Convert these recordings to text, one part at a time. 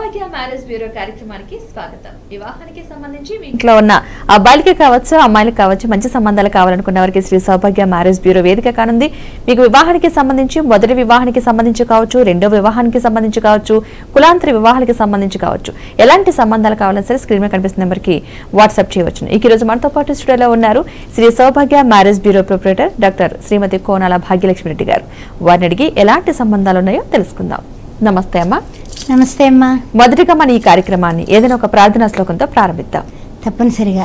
సౌభాగ్య marriage bureau కార్యక్రమానికి స్వాగతం. వివాహానికి సంబంధించి మీ ఇంట్లో ఉన్న అబ్బాయిలకి కావచ్చు అమ్మాయిలకు కావచ్చు మంచి సంబంధాలు కావాలనుకున్న వారికి శ్రీ సౌభాగ్య మ్యారేజ్ బ్యూరో వేదిక కానుంది. మీకు వివాహానికి సంబంధించి మొదటి వివాహానికి సంబంధించి కావచ్చు, రెండో వివాహానికి సంబంధించి కావచ్చు, కులాంతర వివాహాలకు సంబంధించి కావచ్చు, ఎలాంటి సంబంధాలు కావాలన్నా సరే స్క్రీన్ మీద కనిపిస్తున్న నెంబర్కి వాట్సాప్ చేయవచ్చు. ఈ రోజు మనతో పాటు స్టూడియోలో ఉన్నారు Shri Saubhagya marriage bureau proprietor doctor Shrimati Konala Bhagyalakshmi Reddy గారు. వారిని అడిగి ఎలాంటి సంబంధాలు ఉన్నాయో తెలుసుకుందాం. నమస్తే అమ్మా. నమస్తే అమ్మా. మొదటిగా మన ఈ కార్యక్రమాన్ని ఏదైనా ఒక ప్రార్థనా శ్లోకంతో ప్రారంభిద్దాం. తప్పనిసరిగా.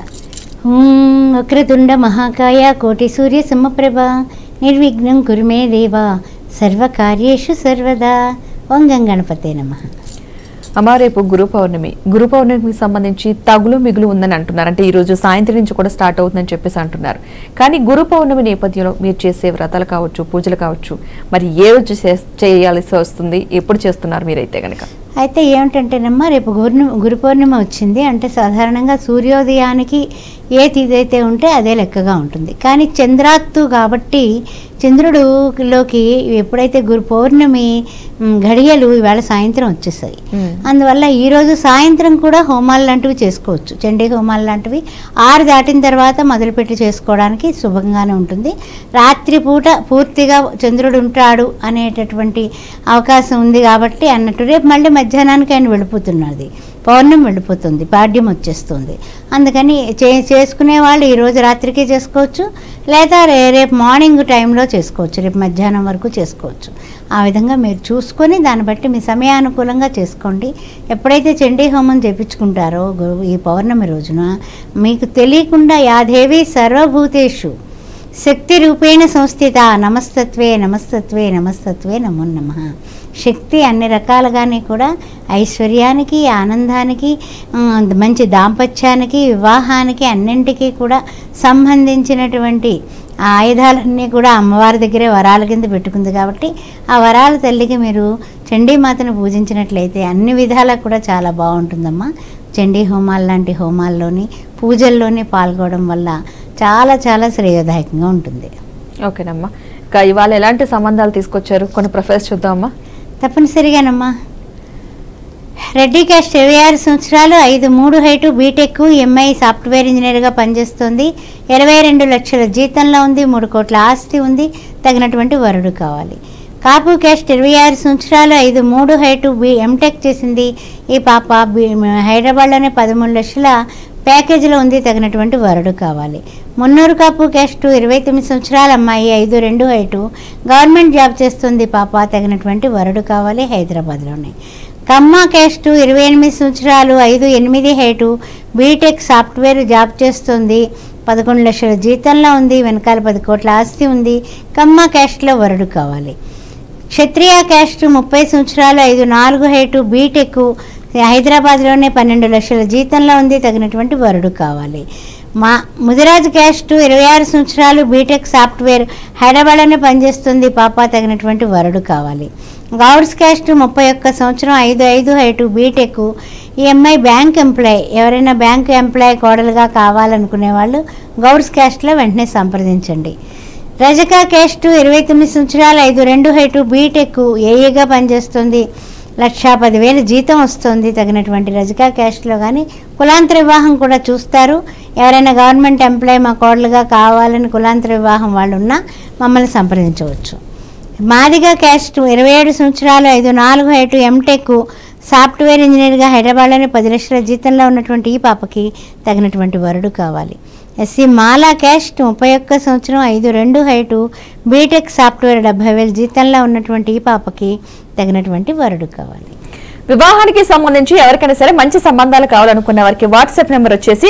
వక్రతుండ మహాకాయ కోటి సూర్య సమప్రభ నిర్విఘ్నం కురుమే దేవా సర్వకార్యేషు సర్వదా. ఓం గణపతే నమః. అమ్మా, రేపు గురు పౌర్ణమికి సంబంధించి తగులు మిగులు ఉందని అంటున్నారు. అంటే ఈ రోజు సాయంత్రం నుంచి కూడా స్టార్ట్ అవుతుందని చెప్పేసి అంటున్నారు. కానీ గురు పౌర్ణమి నేపథ్యంలో మీరు చేసే వ్రతాలు కావచ్చు, పూజలు కావచ్చు, మరి ఏ రోజు చేయాల్సి వస్తుంది, ఎప్పుడు చేస్తున్నారు మీరైతే కనుక? అయితే ఏమిటంటేనమ్మా, రేపు గురు పౌర్ణమి వచ్చింది అంటే సాధారణంగా సూర్యోదయానికి ఏ తిథైతే ఉంటే అదే లెక్కగా ఉంటుంది. కానీ చంద్రాత్తు కాబట్టి చంద్రుడులోకి ఎప్పుడైతే గురు పౌర్ణమి ఘడియలు ఇవాళ సాయంత్రం వచ్చేసాయి. అందువల్ల ఈరోజు సాయంత్రం కూడా హోమాలు లాంటివి చేసుకోవచ్చు. చండీ హోమాలు లాంటివి 6 దాటిన తర్వాత మొదలుపెట్టి చేసుకోవడానికి శుభంగానే ఉంటుంది. రాత్రిపూట పూర్తిగా చంద్రుడు ఉంటాడు అనేటటువంటి అవకాశం ఉంది కాబట్టి అన్నట్టు రేపు మళ్ళీ మధ్యాహ్నానికి ఆయన వెళ్ళిపోతున్నది, పౌర్ణమి వెళ్ళిపోతుంది, పాడ్యం వచ్చేస్తుంది. అందుకని చేసుకునే వాళ్ళు ఈరోజు రాత్రికే చేసుకోవచ్చు, లేదా రేపు మార్నింగ్ టైంలో చేసుకోవచ్చు, రేపు మధ్యాహ్నం వరకు చేసుకోవచ్చు. ఆ విధంగా మీరు చూసుకొని దాన్ని బట్టి మీ సమయానుకూలంగా చేసుకోండి. ఎప్పుడైతే చండీ హోమం చేపించుకుంటారో ఈ పౌర్ణమి రోజున మీకు తెలియకుండా యాదేవి సర్వభూతేషు శక్తి రూపేణ సంస్థిత నమస్తత్వే నమస్తత్వే నమస్తత్వే నమో నమః. శక్తి అన్ని రకాలుగానే కూడా ఐశ్వర్యానికి, ఆనందానికి, మంచి దాంపత్యానికి, వివాహానికి అన్నింటికీ కూడా సంబంధించినటువంటి ఆ ఆయుధాలన్నీ కూడా అమ్మవారి దగ్గరే వరాల కింద పెట్టుకుంది. కాబట్టి ఆ వరాల తల్లికి మీరు చండీమాతను పూజించినట్లయితే అన్ని విధాలా కూడా చాలా బాగుంటుందమ్మా. చండీ హోమాలు లాంటి హోమాల్లోని పూజల్లోని పాల్గొనడం వల్ల చాలా చాలా శ్రేయోదాయకంగా ఉంటుంది. ఓకేనమ్మా. ఇంకా ఇవాళ ఎలాంటి సంబంధాలు తీసుకొచ్చారు, కొన్ని ప్రొఫైల్స్ చూద్దామమ్మా. తప్పనిసరిగానమ్మా. రెడ్డి క్యాస్ట్ 26 సంవత్సరాలు, 5'3" హైటు, బీటెక్, ఎంఐ సాఫ్ట్వేర్ ఇంజనీర్గా పనిచేస్తుంది, 22 లక్షల జీతంలో ఉంది, 3 కోట్ల ఆస్తి ఉంది, తగినటువంటి వరుడు కావాలి. కాపు క్యాస్ట్ 26 సంవత్సరాలు, 5'3" హైటు, ఎంటెక్ చేసింది. ఈ పాప హైదరాబాద్లోనే 13 లక్షల ప్యాకేజీలో ఉంది, తగినటువంటి వరుడు కావాలి. మున్నూరు కాపు క్యాస్ట్ 29 సంవత్సరాల అమ్మాయి, 5'2" హైటు, గవర్నమెంట్ జాబ్ చేస్తుంది పాప, తగినటువంటి వరుడు కావాలి, హైదరాబాద్లోనే. కమ్మ క్యాస్ట్ 28 సంవత్సరాలు, 5'8" హైటు, బీటెక్ సాఫ్ట్వేర్ జాబ్ చేస్తుంది, 11 లక్షల జీతంలో ఉంది, వెనకాల 10 కోట్ల ఆస్తి ఉంది, కమ్మ క్యాస్ట్లో వరుడు కావాలి. క్షత్రియ క్యాస్ట్ 30 సంవత్సరాలు, 5'4" హైటు, బీటెక్, హైదరాబాద్లోనే 12 లక్షల జీతంలో ఉంది, తగినటువంటి వరుడు కావాలి. ముదిరాజు క్యాస్ట్ 26 సంవత్సరాలు, బీటెక్ సాఫ్ట్వేర్, హైదరాబాద్లోనే పనిచేస్తుంది పాప, తగినటువంటి వరుడు కావాలి. గౌడ్స్ క్యాస్ట్ 31 సంవత్సరం, 5'5" height, BTech, EMI bank employee. ఎవరైనా బ్యాంక్ ఎంప్లాయ్ కోడలుగా కావాలనుకునే వాళ్ళు గౌడ్స్ క్యాస్ట్లో వెంటనే సంప్రదించండి. రజక క్యాస్ట్ 29 సంవత్సరాలు, 5'2" హైటు, బీటెక్, ఏఈగా పనిచేస్తుంది, 1,10,000 జీతం వస్తుంది, తగినటువంటి రజకా క్యాస్ట్లో కానీ కులాంతర వివాహం కూడా చూస్తారు. ఎవరైనా గవర్నమెంట్ ఎంప్లాయ్ మా కోడలుగా కావాలని కులాంతర వివాహం వాళ్ళు ఉన్నా మమ్మల్ని సంప్రదించవచ్చు. మాదిగా క్యాస్ట్ 27 సంవత్సరాలు, 5'4" హైటు, ఎంటెక్, సాఫ్ట్వేర్ ఇంజనీర్గా హైదరాబాద్లోనే 10 లక్షల జీతంలో ఉన్నటువంటి ఈ పాపకి తగినటువంటి వరుడు కావాలి. ఎస్సీ మాలా క్యాస్ట్ 31 సంవత్సరం, 5'2" హైటు, బీటెక్ సాఫ్ట్వేర్, 70,000 జీతంలో ఉన్నటువంటి ఈ పాపకి తగినటువంటి వరుడు కావాలి. వివాహానికి సంబంధించి ఎవరికైనా సరే మంచి సంబంధాలు కావాలనుకున్న వారికి వాట్సాప్ నెంబర్ వచ్చేసి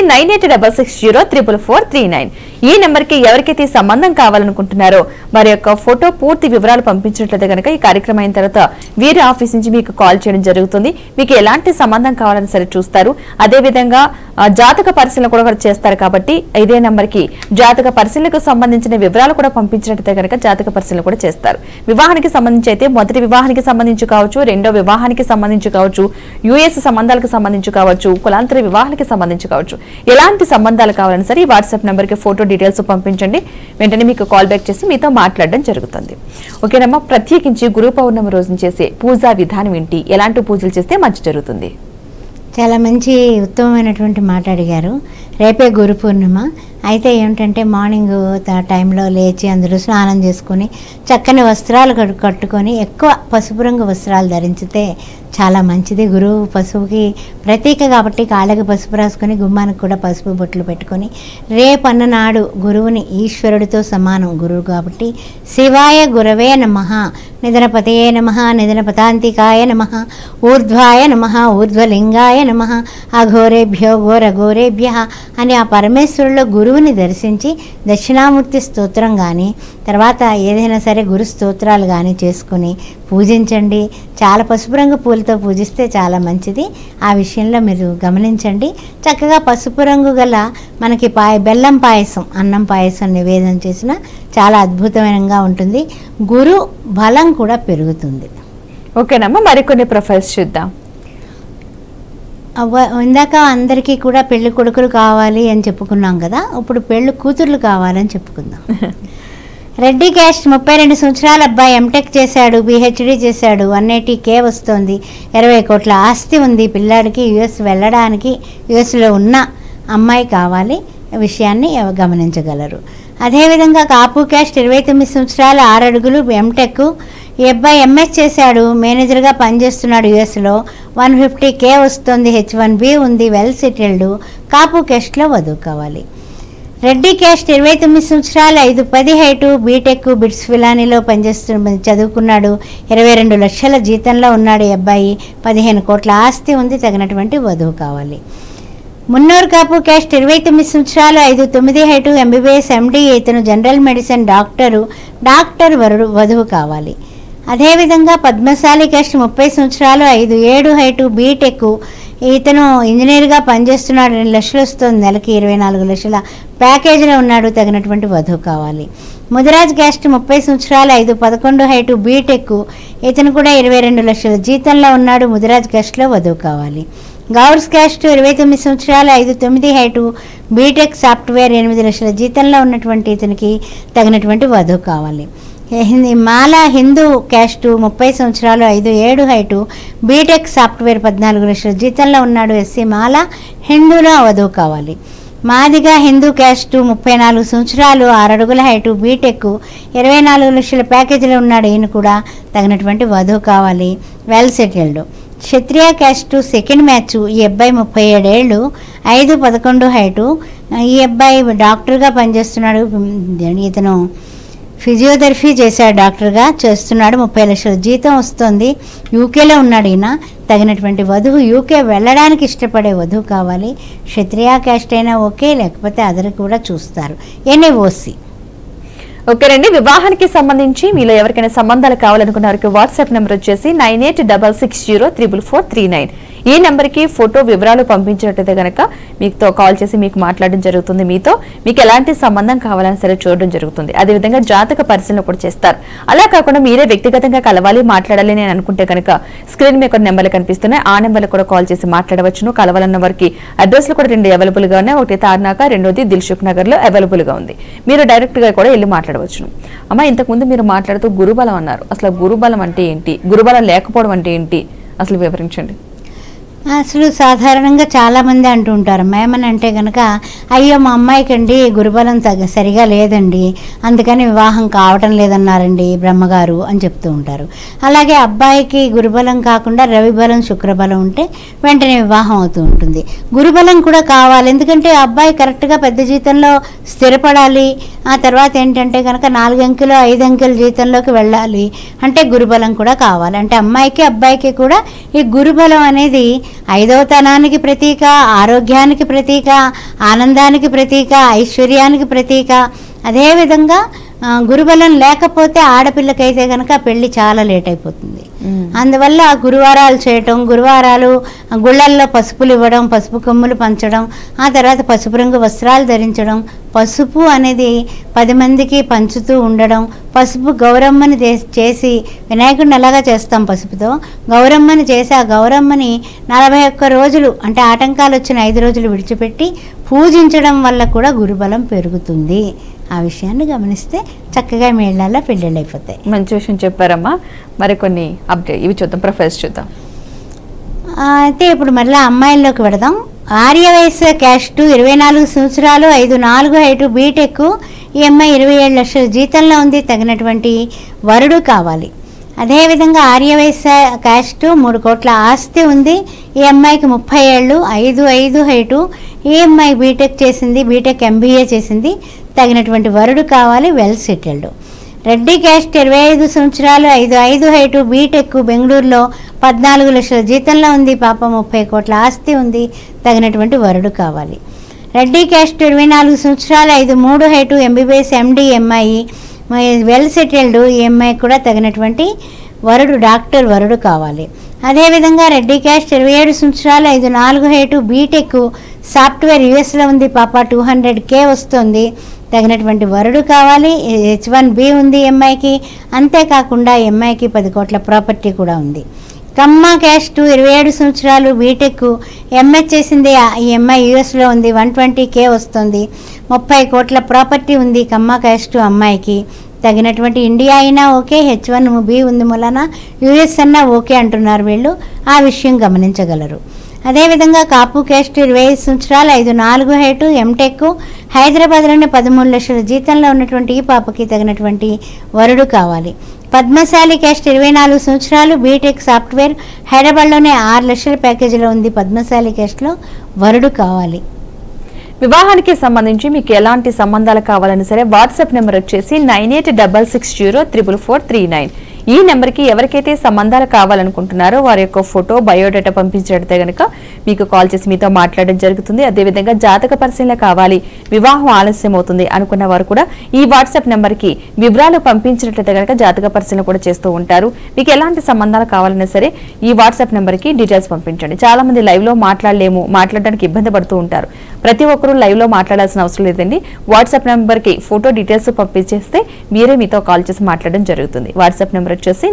9866044439. ఈ నెంబర్ కి ఎవరికైతే సంబంధం కావాలనుకుంటున్నారో మరి యొక్క ఫోటో పూర్తి వివరాలు పంపించినట్లయితే కనుక ఈ కార్యక్రమం అయిన తర్వాత వీరి ఆఫీస్ నుంచి మీకు కాల్ చేయడం జరుగుతుంది. మీకు ఎలాంటి సంబంధం కావాలని సరే చూస్తారు. అదే విధంగా జాతక పరిశీలన కూడా చేస్తారు. కాబట్టి ఇదే నెంబర్ కి జాతక పరిశీలనకు సంబంధించిన వివరాలు కూడా పంపించినట్లయితే కనుక జాతక పరిశీలన కూడా చేస్తారు. వివాహానికి సంబంధించి అయితే మొదటి వివాహానికి సంబంధించి కావచ్చు, రెండో వివాహానికి సంబంధించి కావచ్చు, యుఎస్ సంబంధాలకు సంబంధించి కావచ్చు, కులాంతర వివాహానికి సంబంధించి కావచ్చు, ఎలాంటి సంబంధాలు కావాలని సరే ఈ వాట్సాప్ నెంబర్ కి ఫోటో డీటెయిల్స్ పంపించండి, వెంటనే మీకు కాల్ బ్యాక్ చేసి మీతో మాట్లాడడం జరుగుతుంది. ఓకేనమ్మా, ప్రత్యేకించి గురు పౌర్ణమి రోజున చేసే పూజా విధానం ఏంటి, ఎలాంటి పూజలు చేస్తే మంచి జరుగుతుంది? చాలా మంచి ఉత్తమమైనటువంటి మాట అడిగారు. రేపే గురు పూర్ణిమ. అయితే ఏమిటంటే మార్నింగ్ టైంలో లేచి అందరూ స్నానం చేసుకొని చక్కని వస్త్రాలు కట్టుకొని ఎక్కువ పసుపు రంగు వస్త్రాలు ధరించితే చాలా మంచిది. గురువు పసుపుకి ప్రతీక కాబట్టి కాళ్ళకి పసుపు రాసుకొని గుమ్మానికి కూడా పసుపు బొట్లు పెట్టుకొని రేపన్న నాడు గురువుని ఈశ్వరుడితో సమానం గురువు కాబట్టి శివాయ గురవే నమః, నిధనపతయే నమః, నిధనపతాంతికాయ నమః, ఊర్ధ్వాయ నమః, ఊర్ధ్వలింగాయ నమః, అఘోరేభ్యో ఘోరఘోరేభ్యః అని ఆ పరమేశ్వరుల్లో గురువుని దర్శించి దక్షిణామూర్తి స్తోత్రం కానీ తర్వాత ఏదైనా సరే గురు స్తోత్రాలు కానీ చేసుకుని పూజించండి. చాలా పసుపు రంగు పూలతో పూజిస్తే చాలా మంచిది. ఆ విషయంలో మీరు గమనించండి. చక్కగా పసుపు రంగు గల మనకి బెల్లం పాయసం, అన్నం పాయసం నివేదన చేసిన చాలా అద్భుతమైనగా ఉంటుంది. గురు బలం కూడా పెరుగుతుంది. ఓకేనమ్మా, మరికొన్ని ప్రొఫైల్స్ చూద్దాం. ఇందాక అందరికీ కూడా పెళ్లి కొడుకులు కావాలి అని చెప్పుకున్నాం కదా, ఇప్పుడు పెళ్లి కూతుర్లు కావాలని చెప్పుకుందాం. రెడ్డి క్యాస్ట్ 32 సంవత్సరాల అబ్బాయి ఎంటెక్ చేశాడు, పిహెచ్డి చేశాడు, 180K వస్తుంది, 20 కోట్ల ఆస్తి ఉంది. పిల్లాడికి యుఎస్ వెళ్ళడానికి యుఎస్లో ఉన్న అమ్మాయి కావాలి, విషయాన్ని గమనించగలరు. అదేవిధంగా కాపు క్యాస్ట్ 29 సంవత్సరాల 6 అడుగులు ఎంటెక్. ఈ అబ్బాయి ఎంఎస్ చేశాడు, మేనేజర్గా పనిచేస్తున్నాడు యుఎస్లో, 150K వస్తుంది, H1B ఉంది, వెల్ సెటిల్డ్. కాపు క్యాస్ట్లో వధువు కావాలి. రెడ్డి క్యాస్ట్ 29 సంవత్సరాలు 5'10" హైటు, బీటెక్ బిట్స్ ఫిలానీలో చదువుకున్నాడు, 22 లక్షల జీతంలో ఉన్నాడు. ఈ అబ్బాయి 15 కోట్ల ఆస్తి ఉంది, తగినటువంటి వధువు కావాలి. మున్నూరు కాపు క్యాస్ట్ 29 సంవత్సరాలు 5'9" హైటు, ఎంబీబీఎస్ ఎండి, ఇతను జనరల్ మెడిసిన్ డాక్టర్ వధువు కావాలి. అదేవిధంగా పద్మశాలి క్యాస్ట్ 30 సంవత్సరాలు 5'7" హైటు, బీటెక్, ఇతను ఇంజనీర్గా పనిచేస్తున్నాడు, 2 లక్షలు వస్తుంది, నెలకి 24 లక్షల ప్యాకేజీలో ఉన్నాడు, తగినటువంటి వధువు కావాలి. ముదిరాజ్ క్యాస్ట్ 30 సంవత్సరాలు 5'11" హైటు, బీటెక్, ఇతను కూడా 22 లక్షల జీతంలో ఉన్నాడు, ముదిరాజ్ క్యాస్ట్లో వధువు కావాలి. గౌడ్స్ క్యాస్ట్ 29 సంవత్సరాలు 5'9" హైటు, బీటెక్ సాఫ్ట్వేర్, 8 లక్షల జీతంలో ఉన్నటువంటి ఇతనికి తగినటువంటి వధువు కావాలి. మాల హిందూ క్యాస్టు 30 సంవత్సరాలు 5'7" హైటు, బీటెక్ సాఫ్ట్వేర్, 14 లక్షల జీతంలో ఉన్నాడు, ఎస్సీ మాల, హిందూలో వధువు కావాలి. మాదిగా హిందూ క్యాస్టు 34 సంవత్సరాలు 6 అడుగుల హైటు, బీటెక్, 24 లక్షల ప్యాకేజీలో ఉన్నాడు, ఈయన కూడా తగినటువంటి వధువు కావాలి, well settled. Kshatriya caste second match. ఈ అబ్బాయి 37 ఏళ్ళు, 5'11" హైటు, ఈ అబ్బాయి డాక్టర్గా పనిచేస్తున్నాడు, ఇతను ఫిజియోథెరపీ చేశాడు, డాక్టర్గా చేస్తున్నాడు, 30 లక్షల జీతం వస్తుంది, యూకేలో ఉన్నాడు ఈయన, తగినటువంటి వధువు. యూకే వెళ్ళడానికి ఇష్టపడే వధువు కావాలి. క్షత్రియ క్యాస్ట్ అయినా ఓకే, లేకపోతే అదర్ కూడా చూస్తారు, ఎన్ఏఓసి. ఓకేనండి, వివాహానికి సంబంధించి మీలో ఎవరికైనా సంబంధాలు కావాలనుకున్న వారికి వాట్సాప్ నెంబర్ వచ్చేసి 9866044439. ఈ నెంబర్కి ఫోటో వివరాలు పంపించినట్టయితే కనుక మీతో కాల్ చేసి మీకు మాట్లాడడం జరుగుతుంది. మీకు ఎలాంటి సంబంధం కావాలని సరే చూడడం జరుగుతుంది. అదేవిధంగా జాతక పరిశీలన కూడా చేస్తారు. అలా కాకుండా మీరే వ్యక్తిగతంగా కలవాలి, మాట్లాడాలి అని అనుకుంటే కనుక స్క్రీన్ మీద కొన్ని నెంబర్లు కనిపిస్తున్నాయి, ఆ నెంబర్లు కూడా కాల్ చేసి మాట్లాడవచ్చును. కలవాలన్న వారికి అడ్రస్లు కూడా 2 అవైలబుల్ గా ఉన్నాయి. ఒకటి తార్నాక, రెండోది దిల్సుఖ్ నగర్ లో అవైలబుల్ గా ఉంది. మీరు డైరెక్ట్ గా కూడా వెళ్ళి మాట్లాడవచ్చును. అమ్మ, ఇంతకుముందు మీరు మాట్లాడుతూ గురుబలం అన్నారు. అసలు గురుబలం అంటే ఏంటి, గురుబలం లేకపోవడం అంటే ఏంటి, అసలు వివరించండి. అసలు సాధారణంగా చాలామంది అంటూ ఉంటారు, ఏమని అంటే కనుక, అయ్యో మా అమ్మాయికండి గురుబలం సరిగా లేదండి, అందుకని వివాహం కావటం లేదన్నారండి బ్రహ్మగారు అని చెప్తూ ఉంటారు. అలాగే అబ్బాయికి గురుబలం కాకుండా రవిబలం, శుక్రబలం ఉంటే వెంటనే వివాహం అవుతూ ఉంటుంది. గురుబలం కూడా కావాలి, ఎందుకంటే అబ్బాయి కరెక్ట్గా పెద్ద జీతంలో స్థిరపడాలి. ఆ తర్వాత ఏంటంటే కనుక 4 అంకెలు 5 అంకెల జీతంలోకి వెళ్ళాలి అంటే గురుబలం కూడా కావాలి. అంటే అమ్మాయికి అబ్బాయికి కూడా ఈ గురుబలం అనేది 5వ తనానికి ప్రతీక, ఆరోగ్యానికి ప్రతీక, ఆనందానికి ప్రతీక, ఐశ్వర్యానికి ప్రతీక. అదేవిధంగా గురుబలం లేకపోతే ఆడపిల్లకైతే కనుక పెళ్ళి చాలా లేట్ అయిపోతుంది. అందువల్ల గురువారాలు చేయటం, గురువారాలు గుళ్ళల్లో పసుపులు ఇవ్వడం, పసుపు కొమ్ములు పంచడం, ఆ తర్వాత పసుపు రంగు వస్త్రాలు ధరించడం, పసుపు అనేది 10 మందికి పంచుతూ ఉండడం, పసుపు గౌరమ్మని చేసి వినాయకుడిని ఎలాగా చేస్తాం పసుపుతో, గౌరమ్మని చేసి ఆ గౌరమ్మని 41 రోజులు అంటే ఆటంకాలు వచ్చిన 5 రోజులు విడిచిపెట్టి పూజించడం వల్ల కూడా గురుబలం పెరుగుతుంది. ఆ విషయాన్ని గమనిస్తే చక్కగా మీ ఇళ్ళల్లో పెళ్ళిళ్ళు అయిపోతాయి. మంచి విషయం చెప్పారమ్మా. మరికొన్ని అప్డేట్ ఇవి చూద్దాం, ప్రొఫైల్స్ చూద్దాం. అయితే ఇప్పుడు మళ్ళీ అమ్మాయిల్లోకి పెడదాం. ఆర్యవయస్సు క్యాస్ట్ 24 సంవత్సరాలు, 5'4" హైటు, బీటెక్, ఈ అమ్మాయి 27 లక్షల జీతంలో ఉంది. తగినటువంటి వరుడు కావాలి. అదేవిధంగా ఆర్యవయస్సు క్యాస్ట్ 3 కోట్ల ఆస్తి ఉంది. ఈ అమ్మాయికి 30 ఏళ్ళు, 5'5" హైటు, ఈ అమ్మాయి బీటెక్ చేసింది, బీటెక్ MBA చేసింది. తగినటువంటి వరుడు కావాలి, వెల్ సెటిల్డ్. రెడ్డి క్యాస్ట్ 25 సంవత్సరాలు, 5'5" హైటు, బీటెక్, బెంగళూరులో 14 లక్షల జీతంలో ఉంది. పాప 30 కోట్ల ఆస్తి ఉంది. తగినటువంటి వరుడు కావాలి. రెడ్డి క్యాస్ట్ 24 సంవత్సరాలు, 5'3" హైటు, MBBS MD అమ్మాయి, వెల్ సెటిల్డ్. ఈ అమ్మాయికి కూడా తగినటువంటి వరుడు, డాక్టర్ వరుడు కావాలి. అదేవిధంగా రెడ్డి క్యాస్ట్ 27 సంవత్సరాలు, 5'4" హైటు, బీటెక్, సాఫ్ట్వేర్ యూఎస్లో ఉంది. పాప 200K వస్తుంది. తగినటువంటి వరుడు కావాలి. H1B ఉంది అమ్మాయికి. అంతేకాకుండా అమ్మాయికి 10 కోట్ల ప్రాపర్టీ కూడా ఉంది. కమ్మ క్యాస్ట్ 27 సంవత్సరాలు, బీటెక్, ఎంఎస్ చేసింది. ఈ అమ్మాయి యూఎస్లో ఉంది. 120K వస్తుంది. 30 కోట్ల ప్రాపర్టీ ఉంది కమ్మ క్యాస్ట్ అమ్మాయికి. తగినటువంటి ఇండియా అయినా ఓకే, H1B ఉంది మూలన యూఎస్ అన్నా ఓకే అంటున్నారు వీళ్ళు. ఆ విషయం గమనించగలరు. అదేవిధంగా కాపు క్యాస్ట్ 25 సంవత్సరాలు, 5'4" హైటు, ఎంటెక్, హైదరాబాద్లోని 13 లక్షల జీతంలో ఉన్నటువంటి ఈ పాపకి తగినటువంటి వరుడు కావాలి. పద్మశాలి క్యాస్ట్ 24 సంవత్సరాలు, బీటెక్, సాఫ్ట్వేర్, హైదరాబాద్లోనే 6 లక్షల ప్యాకేజీలో ఉంది. పద్మశాలి క్యాస్ట్లో వరుడు కావాలి. వివాహానికి సంబంధించి మీకు ఎలాంటి సంబంధాలు కావాలని సరే వాట్సాప్ నెంబర్ వచ్చేసి 9866044439. ఈ నెంబర్కి ఎవరికైతే సంబంధాలు కావాలనుకుంటున్నారో వారి యొక్క ఫోటో, బయోడేటా పంపించినట్లయితే కనుక మీకు కాల్ చేసి మీతో మాట్లాడడం జరుగుతుంది. అదేవిధంగా జాతక పరిశీలన కావాలి, వివాహం ఆలస్యం అవుతుంది అనుకున్న వారు కూడా ఈ వాట్సాప్ నెంబర్కి వివరాలు పంపించినట్లయితే కనుక జాతక పరిశీలన కూడా చేస్తూ ఉంటారు. మీకు ఎలాంటి సంబంధాలు కావాలన్నా సరే ఈ వాట్సాప్ నెంబర్కి డీటెయిల్స్ పంపించండి. చాలా మంది లైవ్ లో మాట్లాడడానికి ఇబ్బంది పడుతూ ఉంటారు. ప్రతి ఒక్కరూ లైవ్ లో మాట్లాడాల్సిన అవసరం లేదండి. వాట్సాప్ నెంబర్కి ఫోటో డీటెయిల్స్ పంపించేస్తే మీరే మీతో కాల్ చేసి మాట్లాడడం జరుగుతుంది. వాట్సాప్ నెంబర్ వచ్చేసి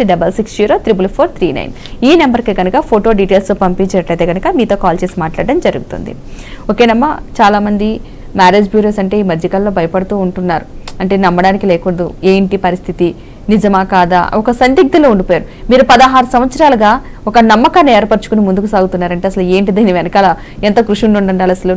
9866044439. ఈ నెంబర్కి కనుక ఫోటో డీటెయిల్స్ పంపించినట్లయితే కనుక మీతో కాల్ చేసి మాట్లాడడం జరుగుతుంది. ఓకేనమ్మా. చాలా మంది మ్యారేజ్ బ్యూరోస్ అంటే ఈ మధ్యకాలంలో భయపడుతూ ఉంటున్నారు. అంటే నమ్మడానికి లేకూడదు, ఏంటి పరిస్థితి, నిజమా కాదా, ఒక సందిగ్ధలో ఉండిపోయారు. మీరు 16 సంవత్సరాలుగా ఒక నమ్మకాన్ని ఏర్పరచుకుని ముందుకు సాగుతున్నారంటే అసలు ఏంటి, దీని వెనకాల ఎంత కృషి ఉండాలి? అసలు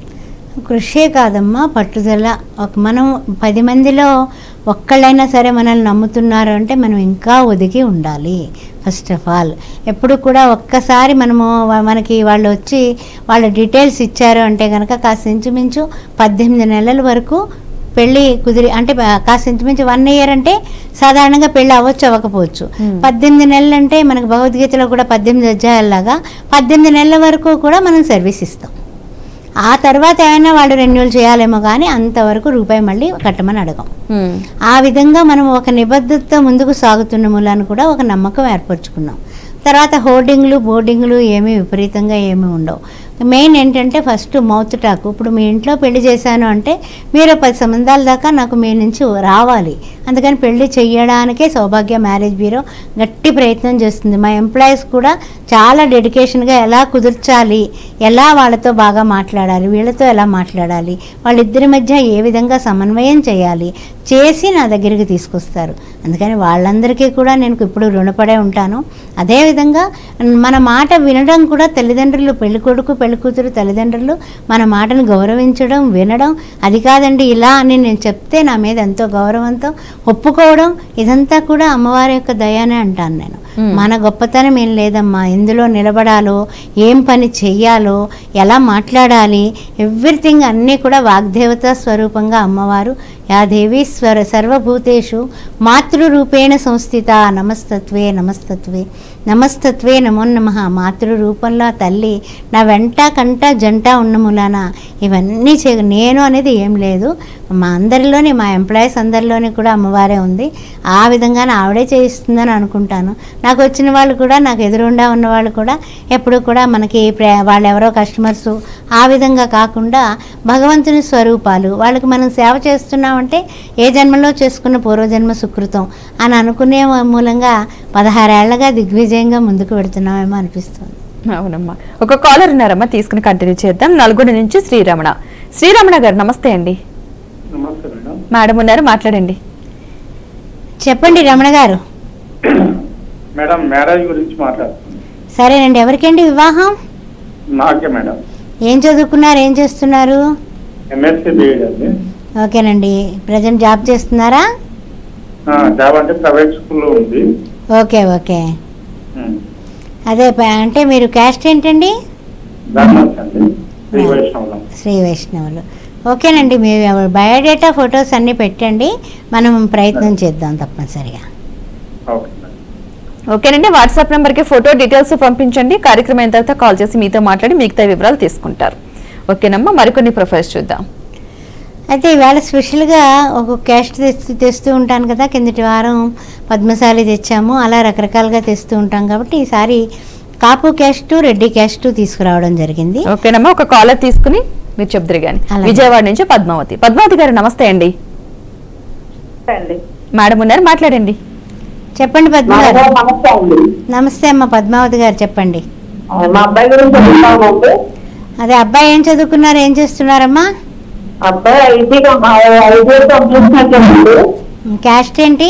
కృషే కాదమ్మా, పట్టుదల. మనం 10 మందిలో ఒక్కళ్ళైనా సరే మనల్ని నమ్ముతున్నారు అంటే మనం ఇంకా ఒదిగి ఉండాలి. ఫస్ట్ ఆఫ్ ఆల్ ఎప్పుడు కూడా ఒక్కసారి మనకి వాళ్ళు వచ్చి వాళ్ళ డీటెయిల్స్ ఇచ్చారు అంటే కనుక కాస్త ఇంచుమించు 18 నెలల వరకు పెళ్ళి కుదిరి, అంటే కాస్త ఇంచుమించు 1 ఇయర్ అంటే సాధారణంగా పెళ్ళి అవ్వకపోవచ్చు. 18 నెలలు అంటే మనకు భగవద్గీతలో కూడా 18 అధ్యాయాల్లాగా 18 నెలల వరకు కూడా మనం సర్వీస్ ఇస్తాం. ఆ తర్వాత ఏమైనా వాళ్ళు రెన్యూల్ చేయాలేమో కానీ అంతవరకు రూపాయి మళ్ళీ కట్టమని అడగం. ఆ విధంగా మనం ఒక నిబద్ధతతో ముందుకు సాగుతున్న మూలాన్ని కూడా ఒక నమ్మకం ఏర్పరచుకున్నాం. తర్వాత హోర్డింగ్లు, బోర్డింగ్లు ఏమీ విపరీతంగా ఏమీ ఉండవు. మెయిన్ ఏంటంటే ఫస్ట్ మౌత్ టాక్. ఇప్పుడు మీ ఇంట్లో పెళ్లి చేశాను అంటే మీరు 10 సంబంధాల దాకా నాకు మీ నుంచి రావాలి. అందుకని పెళ్లి చేయడానికే సౌభాగ్య మ్యారేజ్ బ్యూరో గట్టి ప్రయత్నం చేస్తుంది. మా ఎంప్లాయీస్ కూడా చాలా డెడికేషన్గా ఎలా కుదుర్చాలి, ఎలా వాళ్ళతో బాగా మాట్లాడాలి, వీళ్ళతో ఎలా మాట్లాడాలి, వాళ్ళిద్దరి మధ్య ఏ విధంగా సమన్వయం చేసి నా దగ్గరికి తీసుకొస్తారు. అందుకని వాళ్ళందరికీ కూడా నేను ఇప్పుడు రుణపడే ఉంటాను. అదేవిధంగా మన మాట వినడం కూడా తల్లిదండ్రులు, పెళ్ళికొడుకు పెళ్ళికూతురు తల్లిదండ్రులు మన మాటను గౌరవించడం, వినడం, అది కాదండి ఇలా అని నేను చెప్తే నా మీద ఎంతో గౌరవంతో ఒప్పుకోవడం, ఇదంతా కూడా అమ్మవారి యొక్క దయానే అంటాను నేను. మన గొప్పతనం ఏం లేదమ్మా. ఎందులో నిలబడాలో, ఏం పని చెయ్యాలో, ఎలా మాట్లాడాలి, ఎవ్రీథింగ్ అన్నీ కూడా వాగ్దేవత స్వరూపంగా అమ్మవారు యా దేవి సర్వభూతేషు మాతృరూపేణ సంస్థిత నమస్తత్వే నమస్తత్వే నమస్తత్వే నమో నమః. మాతృ రూపంలో తల్లి నా వెంట కంట జంట ఉన్న మూలాన ఇవన్నీ నేను అనేది ఏం లేదు. మా అందరిలోని, మా ఎంప్లాయీస్ అందరిలోని కూడా అమ్మవారే ఉంది. ఆ విధంగానే ఆవిడే చేయిస్తుందని అనుకుంటాను. నాకు వచ్చిన వాళ్ళు కూడా, నాకు ఎదురుండా ఉన్న వాళ్ళు కూడా ఎప్పుడు కూడా మనకి వాళ్ళు ఎవరో కస్టమర్స్ ఆ విధంగా కాకుండా భగవంతుని స్వరూపాలు. వాళ్ళకి మనం సేవ చేస్తున్నామంటే ఏ జన్మలో చేసుకున్న పూర్వజన్మ సుకృతం అని అనుకునే మూలంగా 16 ఏళ్లగా దిగ్విజయంగా ముందుకు పెడుతున్నామేమో అనిపిస్తుంది. అవునమ్మా. ఒక కాలర్ ఉన్నారమ్మా, తీసుకుని కంటిన్యూ చేద్దాం. నల్గొండ నుంచి శ్రీరమణ. శ్రీరమణ గారు నమస్తే అండి. మేడం ఉన్నారు, మాట్లాడండి. చెప్పండి రమణ గారు. మేడం మ్యారేజ్ గురించి మాట్లాడుతున్నాను. సరేనండి. ఎవరికండి వివాహం? నాకే మేడం. ఏం చదువుకున్నారు, ఏం చేస్తున్నారు? ఎంఎస్సీ బీఎడ్ అండి. ఓకేనండి. ప్రజెంట్ జాబ్ చేస్తున్నారా? జాబ్ అంటే ప్రైవేట్ స్కూల్లో ఉంది. Okay okay. అదే అంటే మీరు క్యాస్ట్ ఏంటండి? బ్రాహ్మణ్స్ అండి, శ్రీ వైష్ణవులు. శ్రీ వైష్ణవులు. ఓకేనండి. మీ బయోడేటా ఫొటోస్ అన్నీ పెట్టండి, మనం ప్రయత్నం చేద్దాం తప్పనిసరిగా. ఓకేనండి. వాట్సాప్ నెంబర్కి ఫోటో డీటెయిల్స్ పంపించండి. కార్యక్రమం అయిన తర్వాత కాల్ చేసి మీతో మాట్లాడి మిగతా వివరాలు తీసుకుంటారు. ఓకేనమ్మా. మరికొన్ని ప్రొఫైల్స్ చూద్దాం. అయితే ఈవేళ స్పెషల్గా ఒక క్యాస్ట్ తెస్తూ ఉంటాను కదా. కిందటి వారం పద్మశాలి తెచ్చాము, అలా రకరకాలుగా తెస్తూ ఉంటాం కాబట్టి ఈసారి కాపు క్యాస్ట్, రెడ్డి క్యాస్ట్ తీసుకురావడం జరిగింది. ఓకేనమ్మా. ఒక కాలర్ తీసుకుని మీరు చెప్తారు కానీ. విజయవాడ నుంచి పద్మావతి. పద్మావతి గారు నమస్తే అండి. మేడం ఉన్నారు, మాట్లాడండి. చెప్పండి పద్మ గారు. నమస్తే అమ్మ పద్మావతి గారు, చెప్పండి. మా అబ్బాయి గురించి అదే అబ్బాయి ఏం చదువుకున్నారు, ఏం చేస్తున్నారమ్మా? అబ్బాయి ఐటీ కంప్లీట్. క్యాస్ట్ ఏంటి?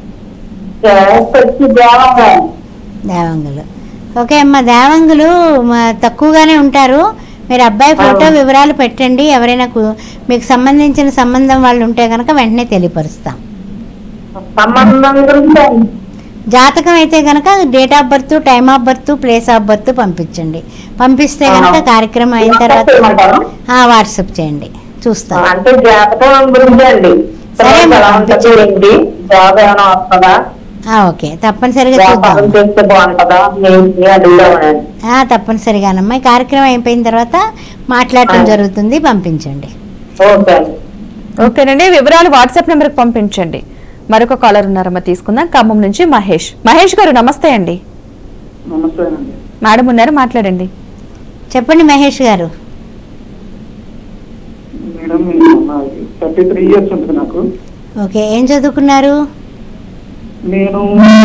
దేవంగులు. ఓకే అమ్మ. దేవంగులు తక్కువగానే ఉంటారు. మీరు అబ్బాయి ఫోటో వివరాలు పెట్టండి. ఎవరైనా మీకు సంబంధించిన సంబంధం వాళ్ళు ఉంటే కనుక వెంటనే తెలియపరుస్తాం. జాతకం అయితే కనుక date of birth, time of birth, place of birth పంపించండి. పంపిస్తే కనుక కార్యక్రమం అయిన తర్వాత వాట్సాప్ చేయండి, చూస్తాం. అంటే జాతకం గురించి అండి. సరే జాబ్ ఏమైనా వస్తుందా? ఓకే, తప్పనిసరిగా చూద్దాం. తప్పనిసరిగానమ్మా. ఈ కార్యక్రమం అయిపోయిన తర్వాత మాట్లాడటం జరుగుతుంది, పంపించండి. ఓకేనండి. వివరాలు వాట్సాప్ నెంబర్కి పంపించండి. మరొక కాలర్ ఉన్నారమ్మా, తీసుకుందాం. ఖమ్మం నుంచి మహేష్. మహేష్ గారు నమస్తే అండి. మేడం ఉన్నారు, మాట్లాడండి. చెప్పండి మహేష్ గారు. మేడం 33 ఇయర్స్ ఉంటుంది నాకు. ఓకే, ఏం చదువుకున్నారు? నేను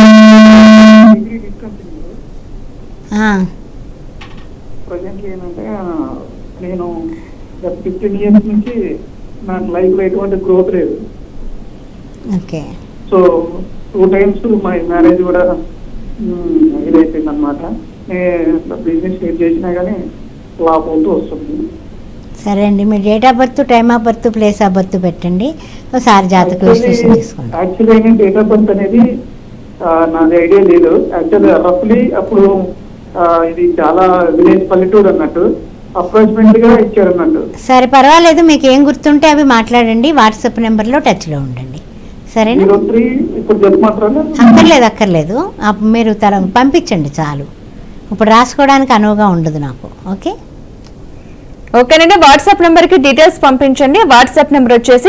ప్రజెంట్లీ ఏంటంటే నేను 15 ఇయర్స్ నుంచి నాకు లైఫ్ లో ఎటువంటి గ్రోత్ లేదు. Okay. So 2 times my marriage కూడా ఇదైపోయింది అనమాట. బిజినెస్ స్టార్ట్ చేసినా కానీ ఫ్లాప్ అవుతూ వస్తుంది. సరే అండి. మీ date of birth, time of birth, place of birth పెట్టండి, ఒకసారి జాతక విశ్లేషణ తీసుకోండి. యాక్చువల్లీ డేట్ ఆఫ్ బర్త్ అనేది నాకు ఐడియా లేదు. యాక్చువల్లీ రఫ్లీ అప్పుడు ఇది చాలా విలేజ్ పల్లెటూరు అన్నట్టు అప్రాక్సిమేట్ గా ఇచ్చారు అన్నట్టు. సరే పర్వాలేదు, మీకు ఏం గుర్తుంటే అవి మాట్లాడండి. వాట్సాప్ నెంబర్లో టచ్లో ఉండండి, సరేనా? ఇప్పుడు చెప్పమంటారా? అక్కర్లేదు. మీరు పంపించండి చాలు. ఇప్పుడు రాసుకోవడానికి అనువుగా ఉండదు నాకు. ఓకే ఓకేనండి. వాట్సాప్ నెంబర్కి డీటెయిల్స్ పంపించండి. వాట్సాప్ నెంబర్ వచ్చేసి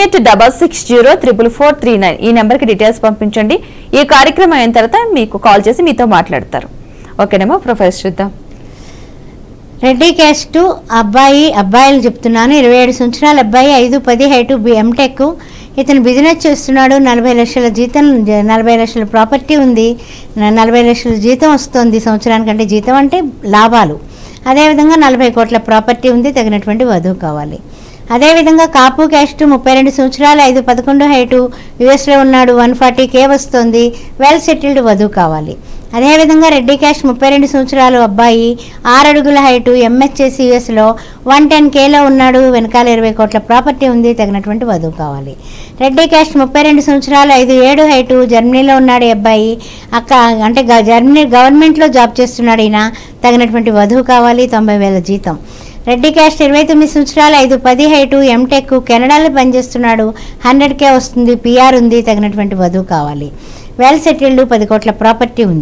9866043439. ఈ నెంబర్కి డీటెయిల్స్ పంపించండి. ఈ కార్యక్రమం అయిన తర్వాత మీకు కాల్ చేసి మీతో మాట్లాడతారు. ఓకేనేమో. ప్రొఫైల్స్ చూద్దాం. రెడ్డి క్యాస్ట్ అబ్బాయిలు చెప్తున్నాను. 27 సంవత్సరాల అబ్బాయి, 5'10" హైటు, ఎంటెక్. ఇతను బిజినెస్ చేస్తున్నాడు. 40 లక్షల జీతం, 40 లక్షల ప్రాపర్టీ ఉంది, 40 లక్షల జీతం వస్తుంది సంవత్సరానికంటే. జీతం అంటే లాభాలు. అదేవిధంగా 40 కోట్ల ప్రాపర్టీ ఉంది, తగినటువంటి వధువు కావాలి. అదేవిధంగా కాపు క్యాస్ట్, 32 సంవత్సరాలు, 5'11" హైటు, యుఎస్లో ఉన్నాడు, 140K వస్తుంది, వెల్ సెటిల్డ్ వధువు కావాలి. అదేవిధంగా రెడ్డి క్యాస్ట్, 32 సంవత్సరాలు అబ్బాయి, 6 అడుగుల హైటు, ఎంహెచ్ఎస్ యుఎస్లో 110Kలో ఉన్నాడు, వెనకాల 20 కోట్ల ప్రాపర్టీ ఉంది, తగినటువంటి వధువు కావాలి. రెడ్డి క్యాస్ట్, 32 సంవత్సరాలు, 5'7" హైటు, జర్మనీలో ఉన్నాడు అబ్బాయి, అంటే జర్మనీ గవర్నమెంట్లో జాబ్ చేస్తున్నాడు ఈయన, తగినటువంటి వధువు కావాలి, 90,000 జీతం. రెడ్డి క్యాస్ట్, 29 సంవత్సరాలు, 5'10" హైటు, ఎంటెక్, కెనడాలో పనిచేస్తున్నాడు, 100K వస్తుంది, పిఆర్ ఉంది, తగినటువంటి వధువు కావాలి. వెల్ సెటిల్డ్, 10 కోట్ల ప్రాపర్టీ ఉంది.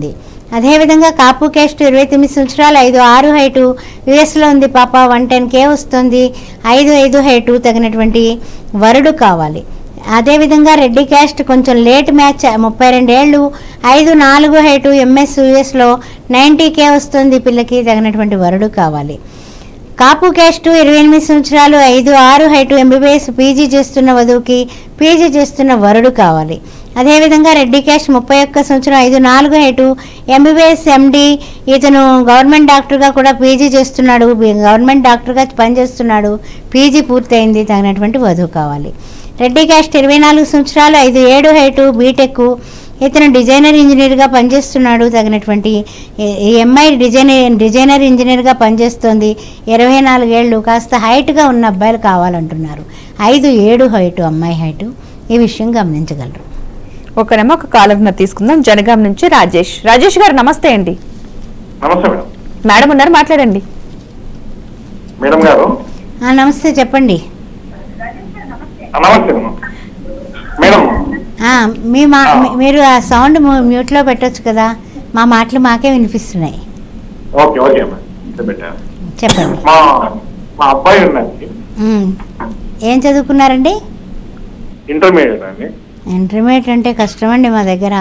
అదేవిధంగా కాపు క్యాస్ట్ 29 సంవత్సరాలు 5'6" హైటు, యుఎస్లో ఉంది పాప, 110K వస్తుంది, 5'5" హైటు, తగినటువంటి వరుడు కావాలి. అదేవిధంగా రెడ్డి క్యాస్ట్ కొంచెం లేట్ మ్యాచ్, 32 ఏళ్ళు, 5'4" హైటు, ఎంఎస్ యుఎస్లో 90K వస్తుంది, పిల్లకి తగినటువంటి వరుడు కావాలి. కాపు క్యాస్ట్ 28 సంవత్సరాలు 5'6" హైటు, ఎంబీబీఎస్ పీజీ చేస్తున్న వధువుకి పీజీ చేస్తున్న వరుడు కావాలి. అదేవిధంగా రెడ్డి క్యాస్ట్ 31 సంవత్సరం 5'4" హైటు, ఎంబీబీఎస్ ఎండి, ఇతను గవర్నమెంట్ డాక్టర్గా కూడా పీజీ చేస్తున్నాడు, గవర్నమెంట్ డాక్టర్గా పనిచేస్తున్నాడు, పీజీ పూర్తయింది, తగినటువంటి వధువు కావాలి. రెడ్డి క్యాస్ట్ 24 సంవత్సరాలు 5'7" హైటు, బీటెక్, ఇతను డిజైనర్ ఇంజనీర్గా పనిచేస్తున్నాడు, తగినటువంటి ఎంఐ డిజైనర్ ఇంజనీర్గా పనిచేస్తుంది, 24 ఏళ్ళు, కాస్త హైట్గా ఉన్న అబ్బాయిలు కావాలంటున్నారు, 5'7" హైటు అమ్మాయి హైటు. ఈ విషయం గమనించగలరు. ఒకరేమో ఒక కాలర్ తీసుకుందాం. జనగాం నుంచి రాజేష్. రాజేష్ గారు నమస్తే అండి. నమస్తే మేడం. మేడం ఉన్నారు, మాట్లాడండి. మేడం గారు నమస్తే, చెప్పండి. నమస్తే మేడం. మీరు ఆ సౌండ్ మ్యూట్లో పెట్టొచ్చు కదా, మా మాటలు మాకే వినిపిస్తున్నాయి. ఓకే ఓకే చెప్పండి. మా అబ్బాయి ఉన్నది. ఏం చదువుకున్నారండి? ఇంటర్మీడియట్ అండి. ఇంటర్మీడియట్ అంటే కష్టమండి మా దగ్గర.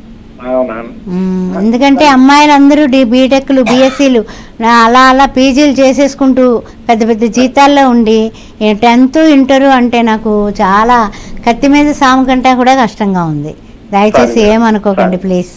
ఎందుకంటే అమ్మాయిలు అందరూ బీటెక్లు, బీఎస్సీలు అలా అలా పీజీలు చేసేసుకుంటూ పెద్ద పెద్ద జీతాల్లో ఉండి 10th ఇంటరు అంటే నాకు చాలా కత్తి మీద సాము కంటే కూడా కష్టంగా ఉంది. దయచేసి ఏమనుకోకండి ప్లీజ్.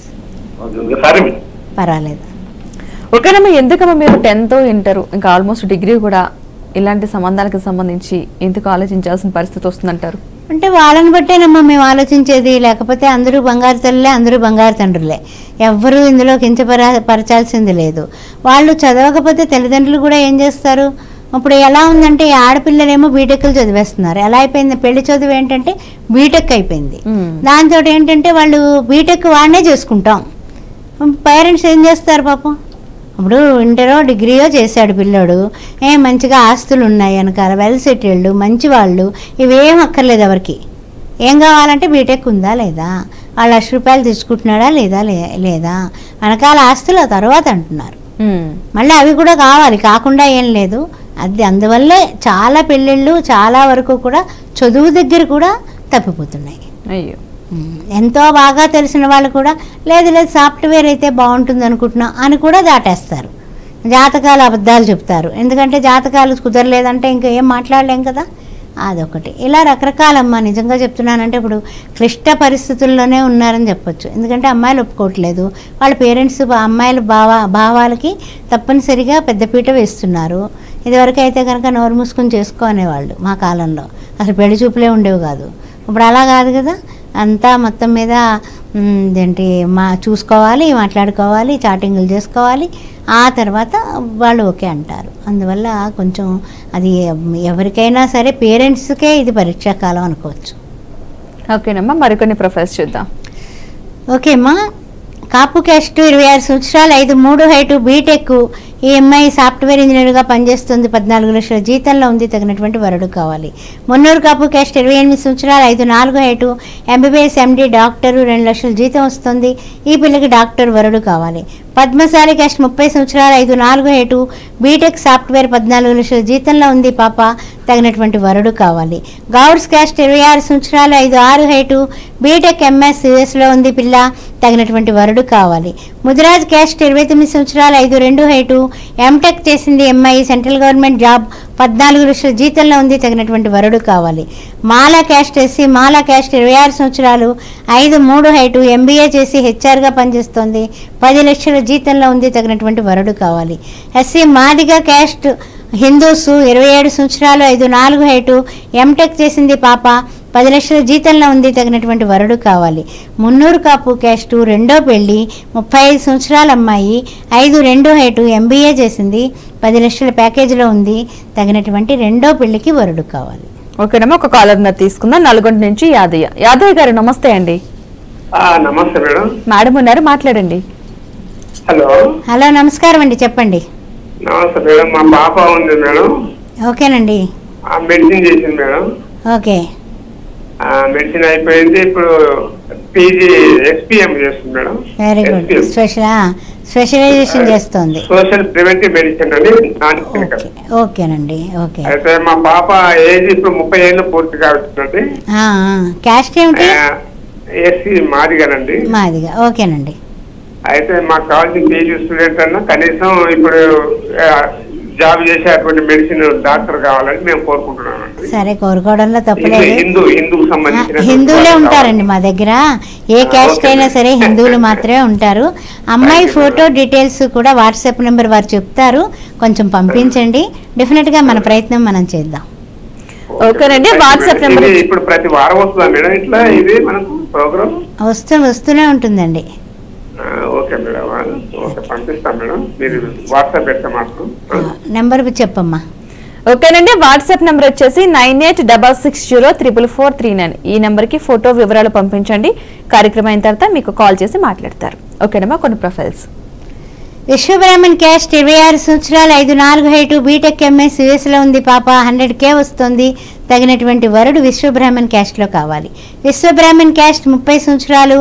పర్వాలేదు. ఓకేనమ్మా. ఎందుకమ్మా మీరు 10th ఇంటరు ఇంకా ఆల్మోస్ట్ డిగ్రీ కూడా ఇలాంటి సంబంధాలకు సంబంధించి ఎందుకు ఆలోచించాల్సిన పరిస్థితి వస్తుందంటారు? అంటే వాళ్ళని బట్టేనమ్మా మేము ఆలోచించేది, లేకపోతే అందరూ బంగారు తల్లులే, అందరూ బంగారు తండ్రులే, ఎవ్వరూ ఇందులో కించపరచాల్సింది లేదు. వాళ్ళు చదవకపోతే తల్లిదండ్రులు కూడా ఏం చేస్తారు? ఇప్పుడు ఎలా ఉందంటే ఆడపిల్లలేమో బీటెక్లు చదివేస్తున్నారు. ఎలా అయిపోయింది? పెళ్లి చదువు ఏంటంటే బీటెక్ అయిపోయింది. దాంతో ఏంటంటే వాళ్ళు బీటెక్ వాడినే చేసుకుంటాం. పేరెంట్స్ ఏం చేస్తారు పాపం? ఇప్పుడు ఇంటరో డిగ్రీయో చేశాడు పిల్లోడు, మంచిగా ఆస్తులు ఉన్నాయి వెనకాల, వెల్ సెటిల్డ్, మంచి వాళ్ళు, ఇవేం అక్కర్లేదు ఎవరికి. ఏం కావాలంటే బీటెక్ ఉందా లేదా, వాళ్ళు ₹1,00,000 తీసుకుంటున్నాడా లేదా లేదా వెనకాల ఆస్తులు ఆ తర్వాత అంటున్నారు. మళ్ళీ అవి కూడా కావాలి, కాకుండా ఏం లేదు. అందువల్లే చాలా పెళ్ళిళ్ళు చాలా వరకు కూడా చదువు దగ్గర కూడా తప్పిపోతున్నాయి. అయ్యో, ఎంతో బాగా తెలిసిన వాళ్ళు కూడా లేదు సాఫ్ట్వేర్ అయితే బాగుంటుంది అనుకుంటున్నాం అని కూడా దాటేస్తారు. జాతకాలు అబద్ధాలు చెప్తారు, ఎందుకంటే జాతకాలు కుదరలేదంటే ఇంకా ఏం మాట్లాడలేం కదా, అదొకటి. ఇలా రకరకాలమ్మా, నిజంగా చెప్తున్నానంటే ఇప్పుడు క్లిష్ట పరిస్థితుల్లోనే ఉన్నారని చెప్పొచ్చు. ఎందుకంటే అమ్మాయిలు ఒప్పుకోవట్లేదు, వాళ్ళ పేరెంట్స్ అమ్మాయిల భావాలకి తప్పనిసరిగా పెద్దపీట వేస్తున్నారు. ఇదివరకు అయితే కనుక నోరు మూసుకొని చేసుకోనేవాళ్ళు మా కాలంలో, అసలు పెళ్లి చూపులే ఉండేవి కాదు. ఇప్పుడు అలా కాదు కదా, అంతా మొత్తం మీద చూసుకోవాలి, మాట్లాడుకోవాలి, చాటింగ్లు చేసుకోవాలి, ఆ తర్వాత వాళ్ళు ఓకే అంటారు. అందువల్ల కొంచెం అది ఎవరికైనా సరే పేరెంట్స్కే ఇది పరీక్షాకాలం అనుకోవచ్చు. ఓకేనమ్మా. మరికొన్ని ప్రొఫైల్స్ చూద్దాం. ఓకే అమ్మా. కాపు క్యాస్ట్ 26 సంవత్సరాలు 5'3" హైటు, బీటెక్, ఈ అమ్మాయి సాఫ్ట్వేర్ ఇంజనీర్గా పనిచేస్తుంది, 14 లక్షల జీతంలో ఉంది, తగినటువంటి వరుడు కావాలి. మున్నూరు కాపు క్యాస్ట్ 28 సంవత్సరాలు 5'4" హైటు, ఎంబీబీఎస్ ఎండి, డాక్టరు, 2 లక్షల జీతం వస్తుంది, ఈ పిల్లకి డాక్టర్ వరుడు కావాలి. పద్మశాలి క్యాస్ట్ 30 సంవత్సరాలు 5'4" హైటు, బీటెక్ సాఫ్ట్వేర్, 14 లక్షల జీతంలో ఉంది పాప, తగినటువంటి వరుడు కావాలి. గౌడ్స్ క్యాస్ట్ 26 సంవత్సరాలు 5'6" హైటు, బీటెక్ ఎంఎస్ యుఎస్లో ఉంది పిల్ల, తగినటువంటి వరుడు కావాలి. ముదిరాజ్ క్యాస్ట్ 29 సంవత్సరాలు 5'2" హైటు, ఎంటెక్ చేసింది, ఎంఐ, సెంట్రల్ గవర్నమెంట్ జాబ్, 14 లక్షల జీతంలో ఉంది, తగినటువంటి వరుడు కావాలి. మాలా క్యాస్ట్ ఎస్సీ, మాలా క్యాస్ట్ 26 సంవత్సరాలు 5'3" హైటు, ఎంబీఏ చేసి హెచ్ఆర్గా పనిచేస్తోంది, 10 లక్షల జీతంలో ఉంది, తగినటువంటి వరుడు కావాలి. ఎస్సీ మాదిగా క్యాస్ట్ హిందూస్ 27 సంవత్సరాలు 5'4" హైటు, ఎంటెక్ చేసింది పాప, 10 లక్షల జీతంలో ఉంది, తగినటువంటి వరుడు కావాలి. మున్నూరు కాపు క్యాస్టు రెండో పెళ్లి, 35 సంవత్సరాల అమ్మాయి, 5'2" హైటు, ఎంబీఏ చేసింది, 10 లక్షల ప్యాకేజీలో ఉంది, తగినటువంటి రెండో పెళ్లికి వరుడు కావాలి. ఓకేనమ్మా. ఒక కాలర్ తీసుకుందాం. నల్గొండ నుంచి యాదయ్య. యాదయ్య గారు నమస్తే అండి. నమస్తే మేడం. మేడం ఉన్నారు, మాట్లాడండి. హలో. హలో, నమస్కారం అండి, చెప్పండి. నమస్తే మేడం. మా పాప ఉంది మేడం. ఓకేనండి. మెడిసిన్ చేసింది మేడం. ఓకే. మెడిసిన్ అయిపోయింది. ఇప్పుడు పీజీ ఎస్పీఎం చేస్తుంది మేడం. Very good. స్పెషలైజేషన్ చేస్తుంది. సోషల్ ప్రివెంటివ్ మెడిసిన్ అని నాన్ క్లినికల్. ఓకేనండి. ఓకే. అయితే మా పాప ఏజ్ ఇప్పుడు 30 ఏళ్ళు పూర్తి కావచ్చునండి. క్యాస్ట్ ఏమిటి? ఎస్సీ మాదిగానండి. మాదిగా. ఓకేనండి. అయితే మాకు కావాల్సిన పీజీ స్టూడెంట్ అన్నా కనీసం ఇప్పుడు జాబ్ చేసేటువంటి మెడిసిన్ డాక్టర్ కావాలని మేము కోరుకుంటున్నామండి. సరే, కోరుకోవడంలో తప్పలేదు. హిందూకు సంబంధించిన హిందువులే ఉంటారండి మా దగ్గర. ఏ క్యాస్ట్ అయినా సరే హిందువులు మాత్రమే ఉంటారు. అమ్మాయి ఫోటో డీటెయిల్స్ కూడా వాట్సాప్ నెంబర్ వారు చెప్తారు, కొంచెం పంపించండి. డెఫినెట్ గా మన ప్రయత్నం మనం చేద్దాం. ఓకేనండి. వాట్సాప్ నెంబర్ ఇప్పుడు ప్రతి వారం వస్తుందా మేడం ఇట్లా ఇది మనకు ప్రోగ్రామ్? వస్తూనే ఉంటుందండి. Okay madam. ఓకే, పంపిస్తాం మేడం. మీరు వాట్సాప్ పెడతా మాకు నెంబర్ చెప్పమ్మా. ఓకేనండి. వాట్సాప్ నెంబర్ వచ్చేసి 9866044439. ఈ నెంబర్కి ఫోటో వివరాలు పంపించండి. కార్యక్రమం అయిన తర్వాత మీకు కాల్ చేసి మాట్లాడతారు. ఓకేనమ్మా. కొన్ని ప్రొఫైల్స్. విశ్వబ్రాహ్మణ్ క్యాస్ట్ 26 సంవత్సరాలు, 5'4" హైటు, బీటెక్ ఎంఎస్ యుఎస్లో ఉంది. పాప 100K వస్తుంది. తగినటువంటి వరుడు విశ్వబ్రాహ్మణ్ క్యాస్ట్లో కావాలి. విశ్వబ్రాహ్మణ్ క్యాస్ట్ 30 సంవత్సరాలు,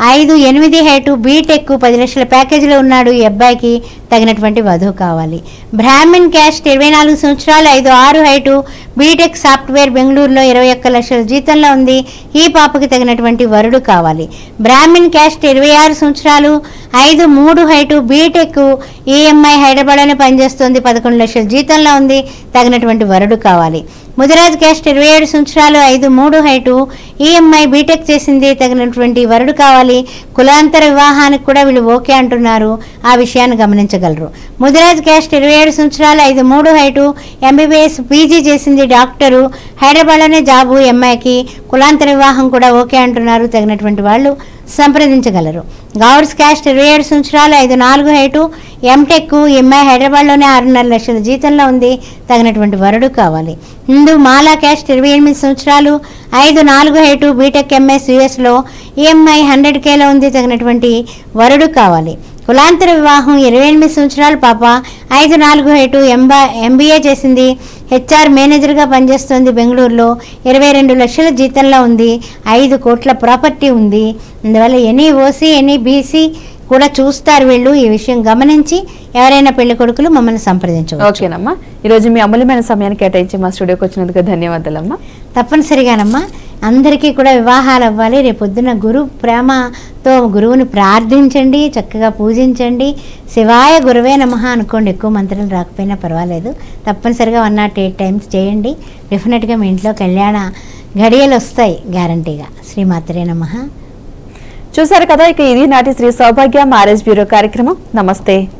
5'8" హైటు, బీటెక్ 10 లక్షల ప్యాకేజీలో ఉన్నాడు. ఈ అబ్బాయికి తగినటువంటి వధువు కావాలి. బ్రాహ్మణ్ క్యాస్ట్ 24 సంవత్సరాలు, 5'6" హైటు, బీటెక్ సాఫ్ట్వేర్ బెంగళూరులో 21 లక్షల జీతంలో ఉంది. ఈ పాపకి తగినటువంటి వరుడు కావాలి. బ్రాహ్మణ్ క్యాస్ట్ 26 సంవత్సరాలు, 5'3" హైటు, బీటెక్ ఈఎంఐ హైదరాబాద్లోనే పనిచేస్తుంది. 11 లక్షల జీతంలో ఉంది. తగినటువంటి వరుడు కావాలి. ముదిరాజ్ క్యాస్ట్ 27 సంవత్సరాలు, 5'3" హైటు, ఈఎంఐ బీటెక్ చేసింది. తగినటువంటి వరుడు కావాలి. కులాంతర వివాహానికి కూడా వీళ్ళు ఓకే అంటున్నారు. ఆ విషయాన్ని గమనించగలరు. ముదిరాజ్ క్యాస్ట్ 27 సంవత్సరాలు, 5'3" హైటు, ఎంబీబీఎస్ పీజీ చేసింది. డాక్టరు, హైదరాబాద్లోనే జాబు. ఎంఐకి కులాంతర వివాహం కూడా ఓకే అంటున్నారు. తగినటువంటి వాళ్ళు సంప్రదించగలరు. గౌడ్స్ క్యాస్ట్ 27 సంవత్సరాలు, 5'4" హైటు, ఎంటెక్ ఎంఐ హైదరాబాద్లోనే 6.5 లక్షల జీతంలో ఉంది. తగినటువంటి వరుడు కావాలి. హిందూ మాలా క్యాస్ట్ 28 సంవత్సరాలు, 5'4" హైటు, బీటెక్ ఎంఎస్ యుఎస్లో ఈఎంఐ 100Kలో ఉంది. తగినటువంటి వరుడు కావాలి. కులాంతర వివాహం 28 సంవత్సరాలు. పాప 5'4" హైటు, ఎంబీఏ చేసింది. హెచ్ఆర్ మేనేజర్గా పనిచేస్తుంది. బెంగళూరులో 22 లక్షల జీతంలో ఉంది. 5 కోట్ల ప్రాపర్టీ ఉంది. అందువల్ల ఎనీ ఓసీ ఎనీ బీసీ కూడా చూస్తారు వీళ్ళు. ఈ విషయం గమనించి ఎవరైనా పెళ్లి కొడుకులు మమ్మల్ని సంప్రదించవచ్చు. ఓకేనమ్మా. ఈరోజు మీ అమూల్యమైన సమయాన్ని కేటాయించి మా స్టూడియోకి వచ్చినందుకు ధన్యవాదాలమ్మా. తప్పనిసరిగానమ్మా. అందరికీ కూడా వివాహాలు అవ్వాలి. రేపొద్దున గురు ప్రేమతో గురువుని ప్రార్థించండి, చక్కగా పూజించండి. శివాయ గురువే నమః అనుకోండి. ఎక్కువ మంత్రాలు రాకపోయినా పర్వాలేదు. తప్పనిసరిగా 108 టైమ్స్ చేయండి. డెఫినెట్గా మీ ఇంట్లో కళ్యాణ ఘడియలు వస్తాయి గ్యారంటీగా. శ్రీమాత్రే నమః. చూసారు కదా. ఇక ఇది నాటి శ్రీ సౌభాగ్య మ్యారేజ్ బ్యూరో కార్యక్రమం. నమస్తే.